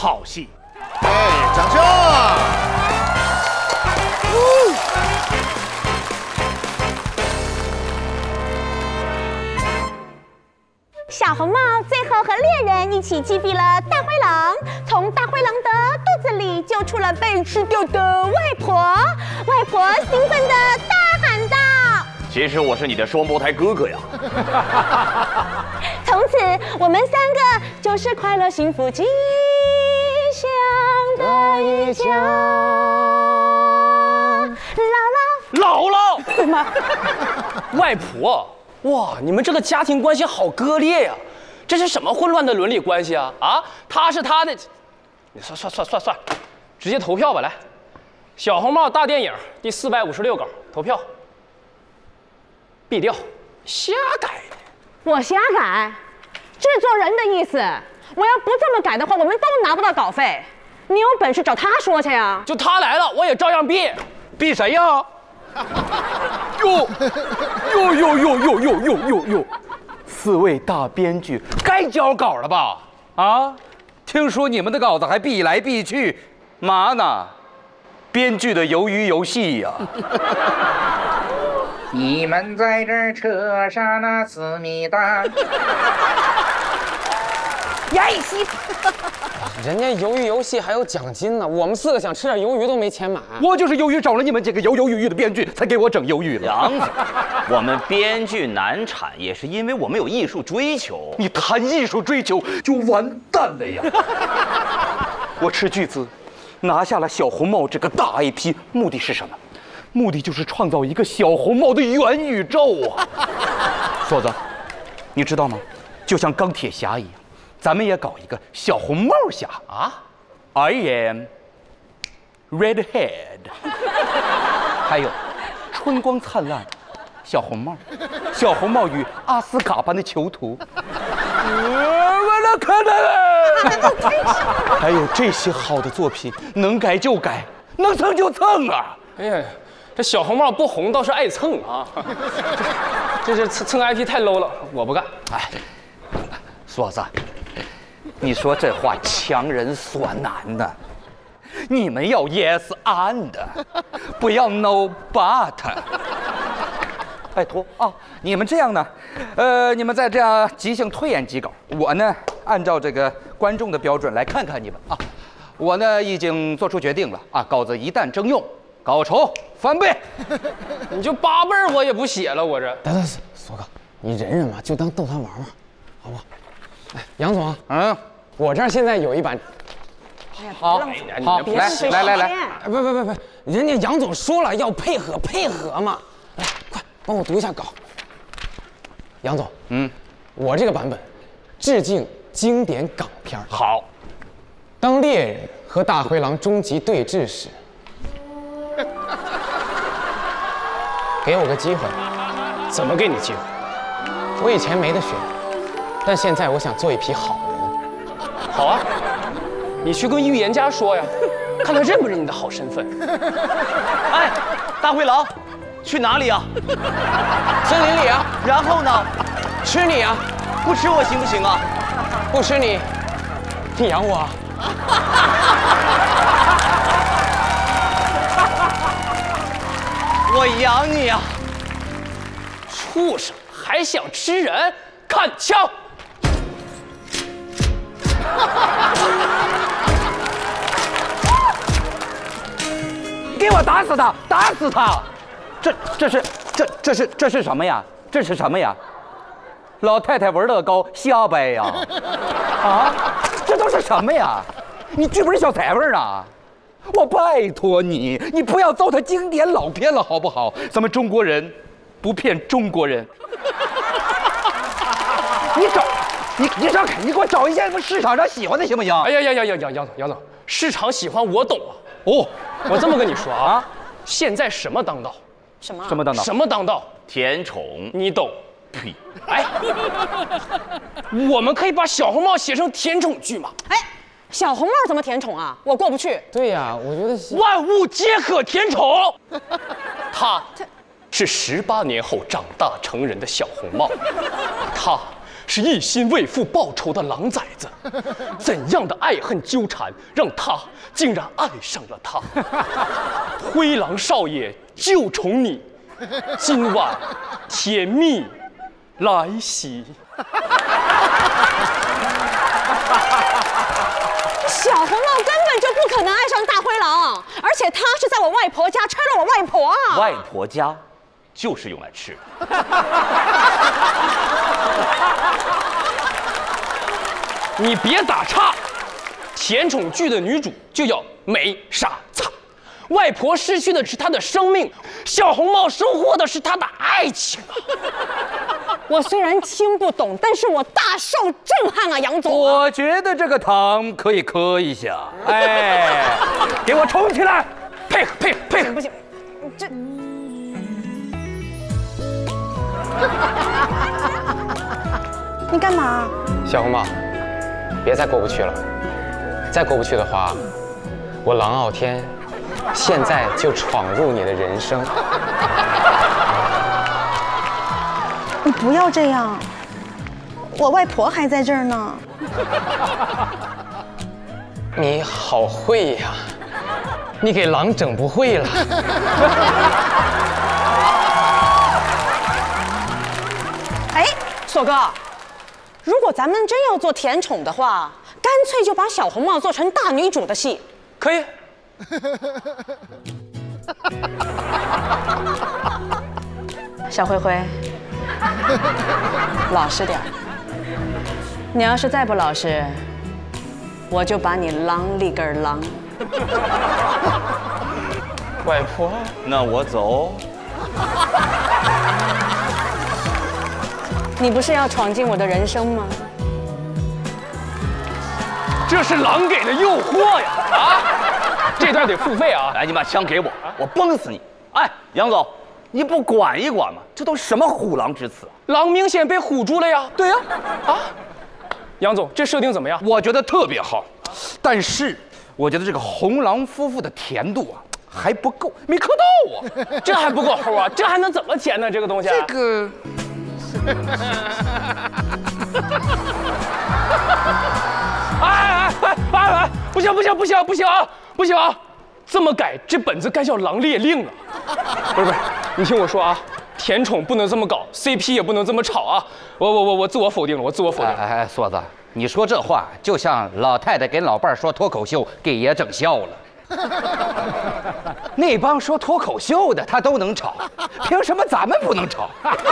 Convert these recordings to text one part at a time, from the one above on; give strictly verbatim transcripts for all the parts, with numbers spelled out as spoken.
好戏。 哎，掌声！ 小红帽最后和猎人一起击毙了大灰狼，从大灰狼的肚子里救出了被吃掉的外婆。外婆兴奋地大喊道：“ 其实我是你的双胞胎哥哥呀！” 从此，我们三个就是快乐、幸福、吉祥的一家。姥姥，姥姥，外婆。 哇，你们这个家庭关系好割裂呀！这是什么混乱的伦理关系啊？啊，他是他的，你算算算算算，直接投票吧，来，小红帽大电影第四百五十六稿投票，毙掉，瞎改的。 我瞎改，制作人的意思。我要不这么改的话，我们都拿不到稿费。你有本事找他说去呀！ 就他来了，我也照样毙。 毙谁呀？ 哟哟哟哟哟哟哟哟哟！四位大编剧该交稿了吧？啊，听说你们的稿子还避来避去，嘛呢？编剧的鱿鱼游戏呀！ 你们在这儿扯啥那思密达？ 呀一西！人家鱿鱼游戏还有奖金呢，我们四个想吃点鱿鱼都没钱买。 我就是由于找了你们这个犹犹豫豫的编剧，才给我整鱿鱼的。 杨子，我们编剧难产也是因为我们有艺术追求。 你谈艺术追求就完蛋了呀！我斥巨资拿下了小红帽这个大 I P， 目的是什么？目的就是创造一个小红帽的元宇宙啊！锁子，你知道吗？就像钢铁侠一样。 咱们也搞一个小红帽侠啊 ！I am redhead。还有春光灿烂，小红帽，小红帽与阿斯卡班的囚徒。我能看到了。还有这些好的作品，能改就改，能蹭就蹭啊！ 哎呀，这小红帽不红倒是爱蹭啊！这这蹭蹭 I P 太 low 了，我不干。 哎，锁子。 你说这话强人所难的，你们要 yes and， 不要 no but。拜托啊，你们这样呢，呃，你们再这样即兴推演几稿，我呢按照这个观众的标准来看看你们啊。我呢已经做出决定了啊，稿子一旦征用，稿酬翻倍。 你就八辈儿我也不写了，我这。 等等，锁哥，你忍忍吧，就当逗他玩玩，好不好？哎，杨总， 嗯。 我这儿现在有一版， 好，好，来来来来， 不不不不，人家杨总说了要配合配合嘛，来，快帮我读一下稿。杨总，嗯，我这个版本致敬经典港片。 好， 当猎人和大灰狼终极对峙时，给我个机会。 怎么给你机会？ 我以前没得选，但现在我想做一匹好人。 好啊，你去跟预言家说呀，看他认不认你的好身份。 哎，大灰狼，去哪里啊？ 森林里啊。 然后呢？ 吃你啊！ 不吃我行不行啊？ 不吃你，你养我啊！ 我养你啊！ 畜生，还想吃人？看枪！ 给我打死他！打死他！这这是这这是这是什么呀？这是什么呀？老太太玩乐高瞎掰呀！啊，这都是什么呀？你剧本小裁缝啊！我拜托你，你不要糟蹋经典老片了，好不好？咱们中国人不骗中国人。你找，你你找，你给我找一下市场上喜欢的行不行？ 哎呀呀呀呀，杨杨总杨总，市场喜欢我懂啊。 哦， 我这么跟你说啊，现在什么当道？ 什么什么当道？ 什么当道？ 甜宠， 你懂？ 屁！ 哎，我们可以把小红帽写成甜宠剧吗？ 哎，小红帽怎么甜宠啊？我过不去。 对呀，我觉得万物皆可甜宠。他是十八年后长大成人的小红帽，他是一心为父报仇的狼崽子，怎样的爱恨纠缠，让他竟然爱上了他。灰狼少爷就宠你，今晚甜蜜来袭。 小红帽根本就不可能爱上大灰狼，而且他是在我外婆家吃了我外婆啊！ 外婆家就是用来吃的。 你别打岔，甜宠剧的女主就要没傻擦。外婆失去的是她的生命，小红帽收获的是她的爱情啊！ 我虽然听不懂，但是我大受震撼啊，杨总、啊。 我觉得这个糖可以磕一下，哎，给我冲起来， 配合配合配合！ 不行，这。你干嘛？ 小红帽，别再过不去了，再过不去的话，我郎傲天现在就闯入你的人生。 你不要这样，我外婆还在这儿呢。 你好会呀，你给狼整不会了。 哎，硕哥，如果咱们真要做甜宠的话，干脆就把小红帽做成大女主的戏。 可以。 小灰灰，老实点儿。你要是再不老实，我就把你啷里根啷。 外婆， 那我走。 你不是要闯进我的人生吗？ 这是狼给的诱惑呀！啊，这段得付费啊！ 来，你把枪给我，我崩死你！哎，杨总，你不管一管吗？这都什么虎狼之词啊！ 狼明显被唬住了呀！对呀，啊，杨总，这设定怎么样？ 我觉得特别好，但是我觉得这个红狼夫妇的甜度啊还不够，没磕到啊！ 这还不够齁啊！这还能怎么甜呢？这个东西？ 这个。 哎哎哎哎哎！不行不行不行不行啊！不行啊！这么改，这本子该叫狼列令了。不是不是，你听我说啊，甜宠不能这么搞 ，C P 也不能这么炒啊！我我我我自我否定了，我自我否定了。 哎哎，梭子，你说这话就像老太太跟老伴儿说脱口秀，给爷整笑了。那帮说脱口秀的他都能炒，凭什么咱们不能炒？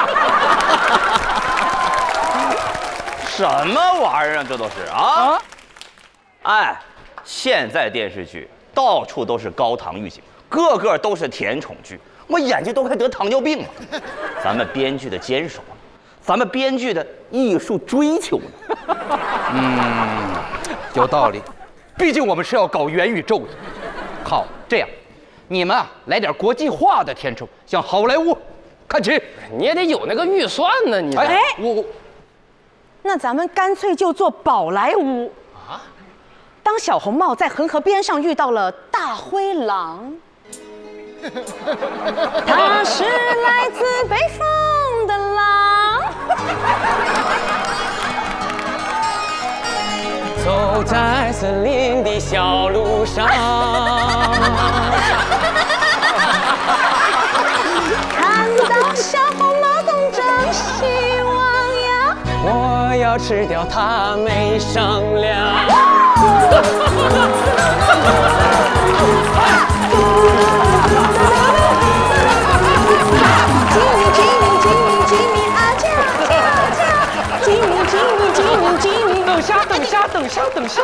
什么玩意儿啊？这都是啊！啊哎，现在电视剧到处都是高糖预警，个个都是甜宠剧，我眼睛都快得糖尿病了。咱们编剧的坚守，咱们编剧的艺术追求呢？ 嗯，有道理。毕竟我们是要搞元宇宙的。好，这样，你们啊来点国际化的甜宠，像好莱坞，看齐。 你也得有那个预算呢，你。 哎， 我我。 那咱们干脆就做宝莱坞啊！当小红帽在恒河边上遇到了大灰狼，他是来自北方的狼。 走在森林的小路上， 看到小红帽东张西望呀， 我要吃掉它没商量。 吉米吉米吉米吉米啊叫叫叫，吉米吉米吉米吉米。 等下等下等下等下，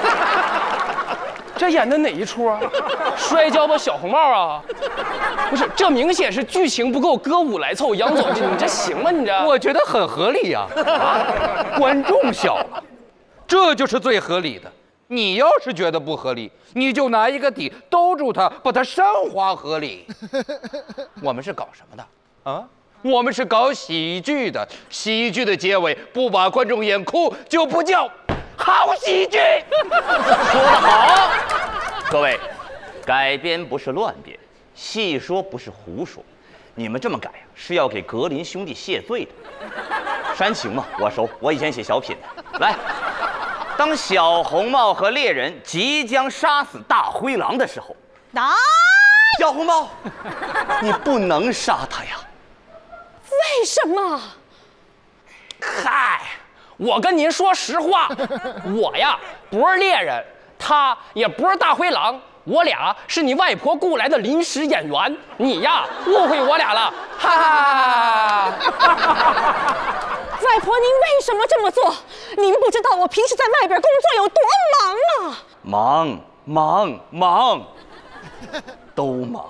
这演的哪一出啊？摔跤吧小红帽啊？不是，这明显是剧情不够，歌舞来凑。杨总，你这行吗？你这我觉得很合理呀、啊，观众笑了，这就是最合理的。你要是觉得不合理，你就拿一个底兜住它，把它升华合理。我们是搞什么的啊？我们是搞喜剧的，喜剧的结尾不把观众演哭，就不叫好喜剧。 说得好，各位，改编不是乱编，细说不是胡说，你们这么改啊，是要给格林兄弟谢罪的。 煽情嘛，我熟，我以前写小品的。来，当小红帽和猎人即将杀死大灰狼的时候， 啊！ 小红帽，你不能杀他呀！ 为什么？ 嗨，我跟您说实话，我呀不是猎人，他也不是大灰狼，我俩是你外婆雇来的临时演员，你呀误会我俩了，哈哈哈哈！ 外婆，您为什么这么做？您不知道我平时在外边工作有多忙啊！ 忙忙忙，都忙。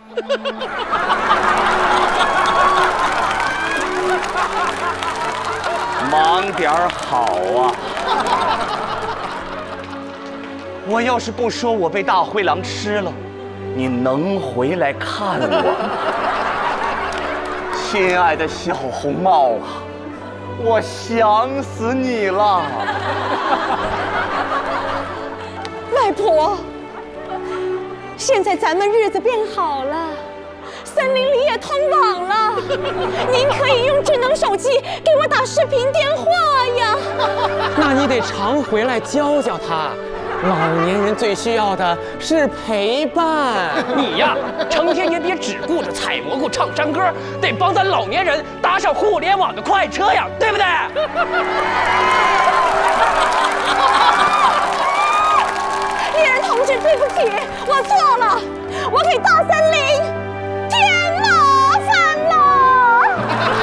忙点儿好啊！我要是不说我被大灰狼吃了，你能回来看我吗？亲爱的小红帽啊，我想死你了！ 外婆，现在咱们日子变好了。森林里也通网了，您可以用智能手机给我打视频电话呀。 那你得常回来教教他，老年人最需要的是陪伴。 你呀，成天也别只顾着采蘑菇、唱山歌，得帮咱老年人搭上互联网的快车呀，对不对？ 猎人同志，对不起，我错了，我给大森林添麻烦了。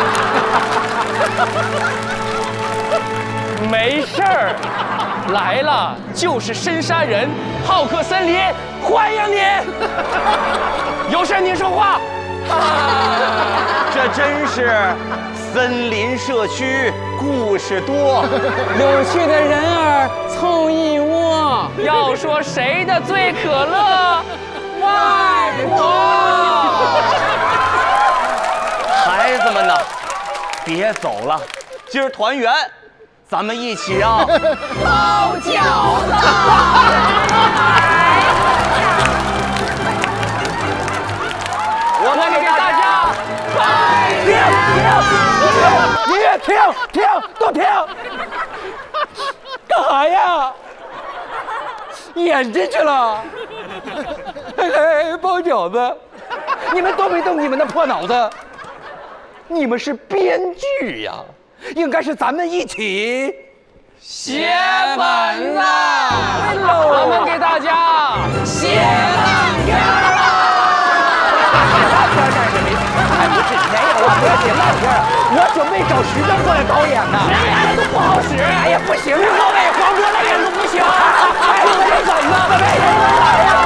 没事儿，来了就是深山人，浩克森林欢迎你。有事您说话。 这真是森林社区故事多， 有趣的人儿凑一窝。 要说谁的最可乐？外婆。 孩子们呢，别走了，今儿团圆，咱们一起啊包饺子。我们给大家拜年！ 音乐停停都停！干啥呀？演进去了？哎，包饺子！你们动没动你们的破脑子？你们是编剧呀，应该是咱们一起写本子。我们给大家写烂片了。 还不是没有啊！不要写烂片，我准备找徐峥过来导演呢。 谁演的都不好使。哎呀，不行，各位黄渤来演都不行。哎，这怎么？